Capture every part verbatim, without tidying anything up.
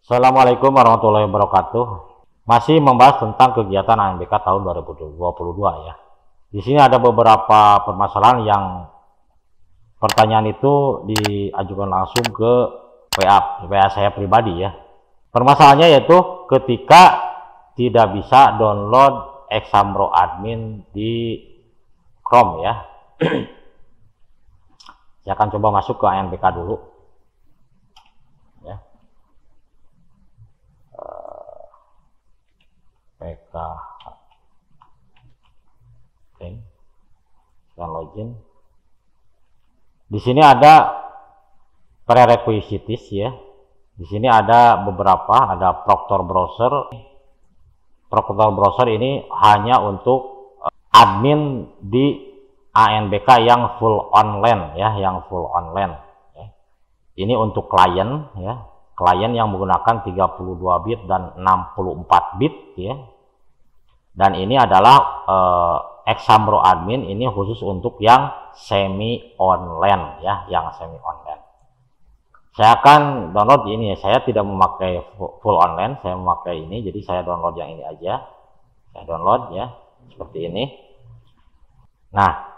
Assalamualaikum warahmatullahi wabarakatuh. Masih membahas tentang kegiatan A N B K tahun dua ribu dua puluh dua ya. Di sini ada beberapa permasalahan yang pertanyaan itu diajukan langsung ke W A, W A saya pribadi ya. Permasalahannya yaitu ketika tidak bisa download Exambro admin di Chrome ya. Saya akan coba masuk ke A N B K dulu. Ya. P K Oke. Kita login. Di sini ada prerequisites ya. Di sini ada beberapa, ada Proctor Browser. Proctor Browser ini hanya untuk admin di A N B K yang full online ya, yang full online. Ya. Ini untuk klien ya, klien yang menggunakan tiga puluh dua bit dan enam puluh empat bit ya. Dan ini adalah eh, Exambro admin, ini khusus untuk yang semi online ya, yang semi online. Saya akan download ini ya, saya tidak memakai full online, saya memakai ini, jadi saya download yang ini aja. Saya download ya, seperti ini. Nah,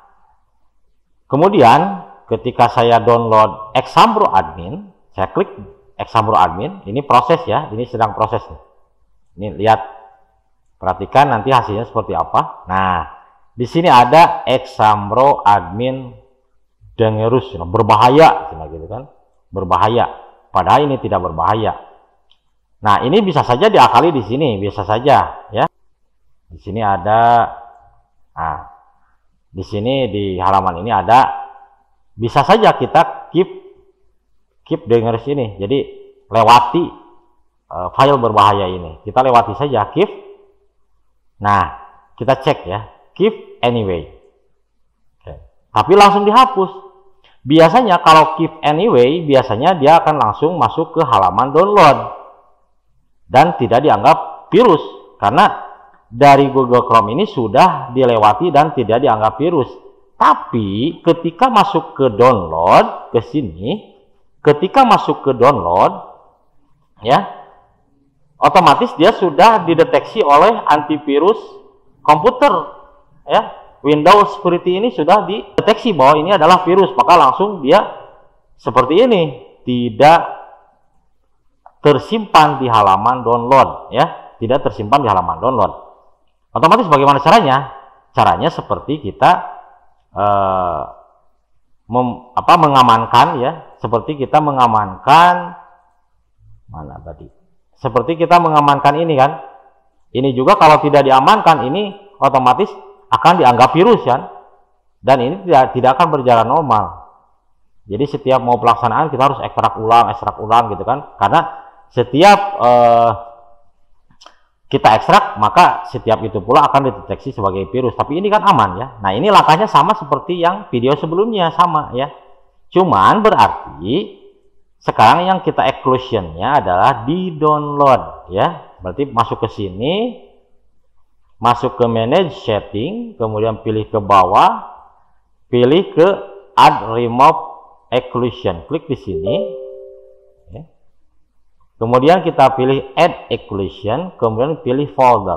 kemudian ketika saya download Exambro admin, saya klik Exambro admin, ini proses ya, ini sedang proses nih. Ini lihat, perhatikan nanti hasilnya seperti apa. Nah, di sini ada Exambro admin dangerous, berbahaya, gitu kan, berbahaya. Padahal ini tidak berbahaya. Nah, ini bisa saja diakali di sini, bisa saja ya. Di sini ada, nah, di sini di halaman ini ada, bisa saja kita keep keep dangerous ini. Jadi lewati uh, file berbahaya ini, kita lewati saja keep. Nah, kita cek ya, keep anyway. Oke. Tapi langsung dihapus. Biasanya kalau keep anyway, biasanya dia akan langsung masuk ke halaman download dan tidak dianggap virus karena dari Google Chrome ini sudah dilewati dan tidak dianggap virus. Tapi ketika masuk ke download ke sini, ketika masuk ke download ya, otomatis dia sudah dideteksi oleh antivirus komputer ya. Windows Security ini sudah dideteksi bahwa ini adalah virus, maka langsung dia seperti ini, tidak tersimpan di halaman download ya, tidak tersimpan di halaman download. Otomatis bagaimana caranya? Caranya seperti kita eh, mem, apa, mengamankan ya, seperti kita mengamankan mana tadi? Seperti kita mengamankan ini kan. Ini juga kalau tidak diamankan ini otomatis akan dianggap virus kan. Dan ini tidak tidak akan berjalan normal. Jadi setiap mau pelaksanaan kita harus ekstrak ulang, ekstrak ulang gitu kan. Karena setiap eh, kita ekstrak maka setiap itu pula akan dideteksi sebagai virus. Tapi ini kan aman ya. Nah, ini langkahnya sama seperti yang video sebelumnya, sama ya. Cuman berarti sekarang yang kita exclusionnya adalah di download ya. Berarti masuk ke sini, masuk ke manage setting, kemudian pilih ke bawah, pilih ke add remove exclusion, klik di sini ya. Kemudian kita pilih add exclusion, kemudian pilih folder.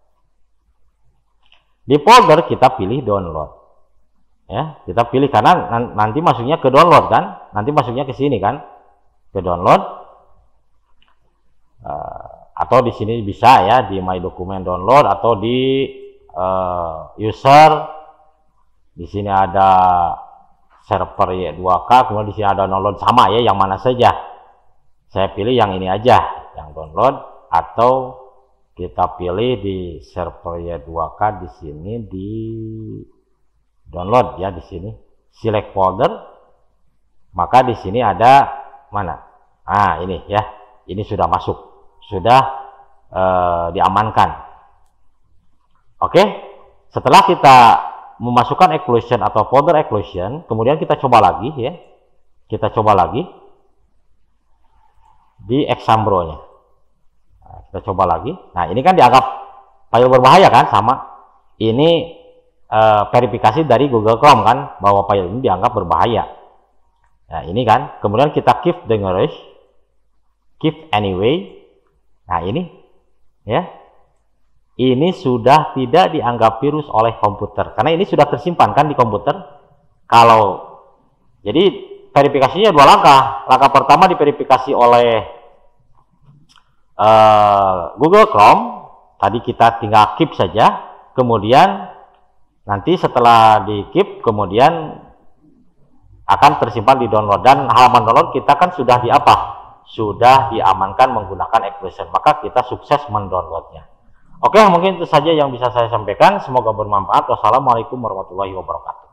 Di folder kita pilih download ya, kita pilih karena nanti masuknya ke download kan, nanti masuknya ke sini kan, ke download. Uh, atau di sini bisa ya, di my document download atau di uh, user. Di sini ada server Y dua K, kemudian di sini ada download, sama ya, yang mana saja. Saya pilih yang ini aja, yang download, atau kita pilih di server Y dua K di sini di download ya, di sini select folder. Maka di sini ada mana? Ah, ini ya. Ini sudah masuk. Sudah eh, diamankan. Oke, setelah kita memasukkan exclusion atau folder exclusion, kemudian kita coba lagi ya, kita coba lagi di Exambro-nya. Nah, kita coba lagi. Nah, ini kan dianggap file berbahaya kan, sama ini eh, verifikasi dari Google Chrome kan, bahwa file ini dianggap berbahaya. Nah, ini kan, kemudian kita keep dangerous, keep anyway. Nah ini, ya, ini sudah tidak dianggap virus oleh komputer, karena ini sudah tersimpan kan di komputer. Kalau jadi verifikasinya dua langkah. Langkah pertama diverifikasi oleh uh, Google Chrome. Tadi kita tinggal keep saja. Kemudian nanti setelah di keep, kemudian akan tersimpan di download, dan halaman download kita kan sudah di apa? Sudah diamankan menggunakan Explosion, maka kita sukses mendownloadnya. Oke, mungkin itu saja yang bisa saya sampaikan. Semoga bermanfaat. Wassalamualaikum warahmatullahi wabarakatuh.